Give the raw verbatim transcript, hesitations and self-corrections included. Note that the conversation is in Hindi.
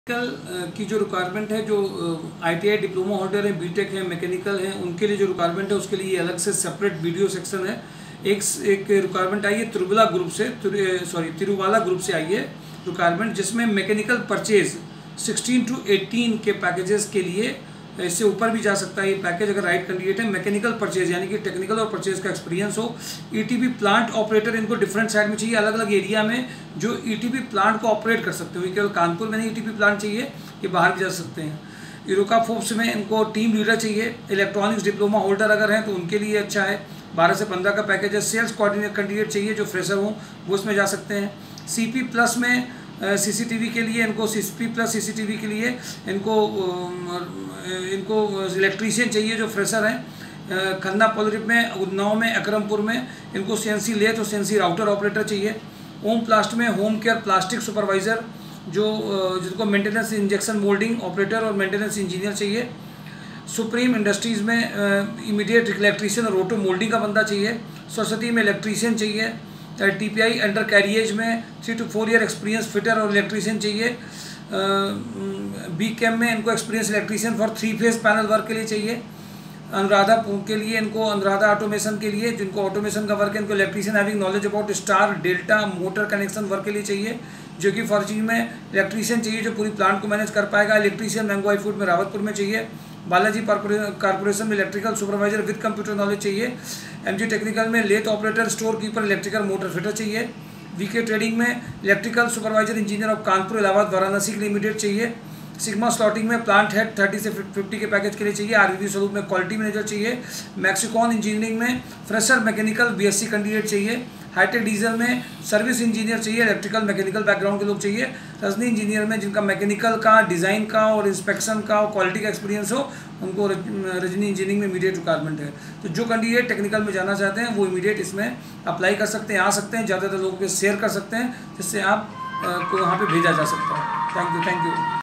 मैकेनिकल की जो रिक्वायरमेंट है, जो आईटीआई डिप्लोमा होल्डर है, बीटेक है, मैकेनिकल है, उनके लिए जो रिक्वायरमेंट है उसके लिए अलग से सेपरेट वीडियो सेक्शन है। एक एक रिक्वायरमेंट आई है तिरुवला ग्रुप से, सॉरी तिरुवाला ग्रुप से आई है रिक्वायरमेंट, जिसमें mechanical purchase sixteen to eighteen के पैकेजेस के लिए, इससे ऊपर भी जा सकता है ये पैकेज अगर राइट कैंडिडेट है। मैकेनिकल परचेज यानी कि टेक्निकल और परचेज का एक्सपीरियंस हो। ईटीपी प्लांट ऑपरेटर इनको डिफरेंट साइड में चाहिए, अलग अलग एरिया में जो ईटीपी प्लांट को ऑपरेट कर सकते हो। केवल कानपुर में नहीं ईटीपी प्लांट चाहिए, ये बाहर भी जा सकते हैं। यूरोका फोर्ब्स में इनको टीम लीडर चाहिए। इलेक्ट्रॉनिक्स डिप्लोमा होल्डर अगर हैं तो उनके लिए अच्छा है, बारह से पंद्रह का पैकेज है। सेल्स कोऑर्डिनेटर कैंडिडेट चाहिए जो फ्रेशर हो, वो इसमें जा सकते हैं। सीपी प्लस में सीसीटीवी के लिए इनको सीपी प्लस सीसीटीवी के लिए इनको इनको इलेक्ट्रीशियन चाहिए जो फ्रेशर हैं। खन्ना पॉलिटिप में, उन्नाव में, अकरमपुर में इनको सीएनसी लेथ और सीएनसी राउटर ऑपरेटर चाहिए। ओम प्लास्ट में होम केयर प्लास्टिक सुपरवाइज़र जो जिनको मेंटेनेंस इंजेक्शन मोल्डिंग ऑपरेटर और मेंटेनेंस इंजीनियर चाहिए। सुप्रीम इंडस्ट्रीज़ में इमीडिएट इलेक्ट्रीशियन और रोटो मोल्डिंग का बंदा चाहिए। सरस्वती में इलेक्ट्रीशियन चाहिए। टीपीआई अंडर कैरिएज में three two four year experience fitter और इलेक्ट्रीशियन चाहिए। बी कैम में इनको experience electrician for three phase panel work के लिए चाहिए। अनुराधा के लिए इनको अनुराधा ऑटोमेशन के लिए, जिनको ऑटोमेशन का वर्क है, इनको electrician having knowledge about star delta motor connection work के लिए चाहिए। जो कि फॉर्च्यून में इलेक्ट्रीशियन चाहिए जो पूरी प्लांट को मैनेज कर पाएगा। इलेक्ट्रीशियन मैंगो फूड में रावतपुर में चाहिए। बालाजी कारपोरेशन में electrical supervisor with computer knowledge चाहिए। एमजी टेक्निकल में lathe operator, store keeper, electrical motor fitter चाहिए। वीके ट्रेडिंग में electrical supervisor engineer of Kanpur, Allahabad, Varanasi के लिए इमीडिएट चाहिए। सिग्मा स्लॉटिंग में प्लांट हेड थर्टी से फिफ्टी के पैकेज के लिए चाहिए। आरवीवी स्वरूप में क्वालिटी मैनेजर चाहिए। मैक्सिकॉन इंजीनियरिंग में फ्रेशर मैकेनिकल बीएससी कैंडिडेट चाहिए। हाईटेक डीजल में सर्विस इंजीनियर चाहिए, इलेक्ट्रिकल मैकेनिकल बैकग्राउंड के लोग चाहिए। रजनी इंजीनियर में जिनका मैकेनिकल का, डिज़ाइन का और इंस्पेक्शन का और क्वालिटी का एक्सपीरियंस हो, उनको रजनी इंजीनियरिंग में इमीडिएट रिक्वायरमेंट है। तो जो कैंडिडेट टेक्निकल में जाना चाहते हैं वो इमीडिएट इसमें अप्लाई कर सकते हैं, आ सकते हैं। ज़्यादातर लोगों को शेयर कर सकते हैं जिससे आप को वहाँ पर भेजा जा सकता है। Thank you thank you